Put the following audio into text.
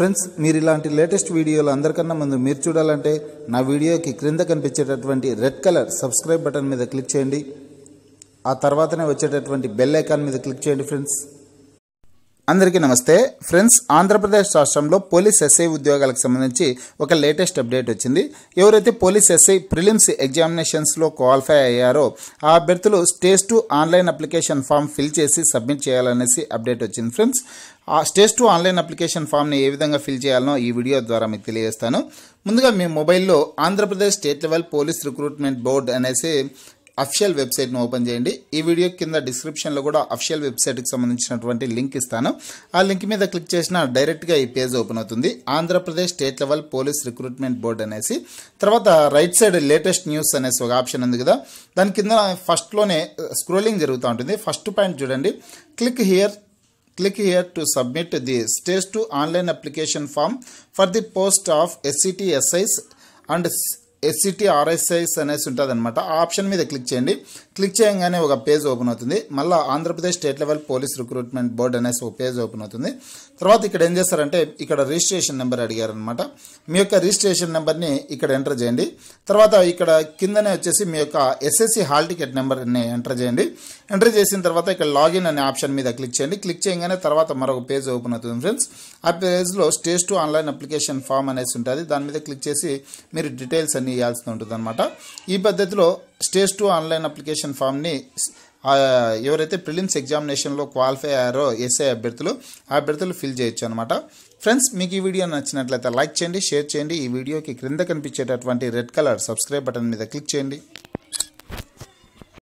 Friends, మీరు ఇలాంటి latest వీడియోలు అందరికన్నా ముందు మీరు చూడాలంటే నా వీడియోకి క్రింద కనిపించేటటువంటి రెడ్ కలర్ సబ్స్క్రైబ్ బటన్ మీద క్లిక్ చేయండి. ఆ తర్వాతనే వచ్చేటటువంటి బెల్ ఐకాన్ మీద క్లిక్ చేయండి. ఫ్రెండ్స్, అందరికీ నమస్తే. ఫ్రెండ్స్, ఆంధ్రప్రదేశ్ రాష్ట్రంలో పోలీస్ ఎస్ఐ ఉద్యోగాలకు సంబంధించి ఒక లేటెస్ట్ అప్డేట్ వచ్చింది. ఎవరైతే పోలీస్ ఎస్ఐ ప్రిలిమ్స్ ఎగ్జామినేషన్స్లో క్వాలిఫై అయ్యారో ఆ అభ్యర్థులు Stage-2 online application form fill చేసి సబ్మిట్ చేయాలనేసి అప్డేట్ వచ్చింది. ఫ్రెండ్స్, ఆ Stage-2 ఆన్లైన్ అప్లికేషన్ ఫామ్ని ఏ విధంగా ఫిల్ చేయాలనో ఈ వీడియో ద్వారా మీకు తెలియజేస్తాను. ముందుగా మీ మొబైల్లో Andhra Pradesh state level police recruitment board అనేసి అఫిషియల్ వెబ్సైట్ను ఓపెన్ చేయండి. ఈ వీడియో కింద డిస్క్రిప్షన్లో కూడా అఫిషియల్ వెబ్సైట్కి సంబంధించినటువంటి లింక్ ఇస్తాను. ఆ లింక్ మీద క్లిక్ చేసినా డైరెక్ట్గా ఈ పేజ్ ఓపెన్ అవుతుంది. Andhra Pradesh state level police recruitment board అనేసి. తర్వాత రైట్ సైడ్ లేటెస్ట్ న్యూస్ అనేసి ఒక ఆప్షన్ ఉంది కదా, దాని కింద ఫస్ట్లోనే స్క్రోలింగ్ జరుగుతూ ఉంటుంది. ఫస్ట్ పాయింట్ చూడండి, click here to submit the Stage-2 online application form for the post of SCT SIs and SCT RSIs అనేసి ఉంటుంది అనమాట. ఆ ఆప్షన్ మీద క్లిక్ చేయండి. క్లిక్ చేయగానే ఒక పేజ్ ఓపెన్ అవుతుంది. మళ్ళీ Andhra Pradesh state level police recruitment board అనేసి ఒక పేజ్ ఓపెన్ అవుతుంది. తర్వాత ఇక్కడ ఏం చేస్తారంటే ఇక్కడ రిజిస్ట్రేషన్ నెంబర్ అడిగారనమాట. మీ యొక్క రిజిస్ట్రేషన్ నెంబర్ని ఇక్కడ ఎంటర్ చేయండి. తర్వాత ఇక్కడ కిందనే వచ్చేసి మీ యొక్క SSC హాల్ టికెట్ నెంబర్ని ఎంటర్ చేయండి. ఎంటర్ చేసిన తర్వాత ఇక్కడ లాగిన్ అనే ఆప్షన్ మీద క్లిక్ చేయండి. క్లిక్ చేయగానే తర్వాత మరొక పేజ్ ఓపెన్ అవుతుంది. ఫ్రెండ్స్, ఆ పేజ్లో Stage-2 ఆన్లైన్ అప్లికేషన్ ఫామ్ అనేసి ఉంటుంది. దాని మీద క్లిక్ చేసి మీరు డీటెయిల్స్ అన్ని ఇవ్వాల్సి ఉంటుంది అనమాట. ఈ పద్ధతిలో Stage-2 ఆన్లైన్ అప్లికేషన్ ఫామ్ని ఎవరైతే ప్రిలిమ్స్ ఎగ్జామినేషన్లో క్వాలిఫై అయ్యారో ఎస్ఐ అభ్యర్థులు ఆ అభ్యర్థులు ఫిల్ చేయొచ్చు అనమాట. ఫ్రెండ్స్, మీకు ఈ వీడియో నచ్చినట్లయితే లైక్ చేయండి, షేర్ చేయండి. ఈ వీడియోకి క్రింద కనిపించేటటువంటి రెడ్ కలర్ సబ్స్క్రైబ్ బటన్ మీద క్లిక్ చేయండి.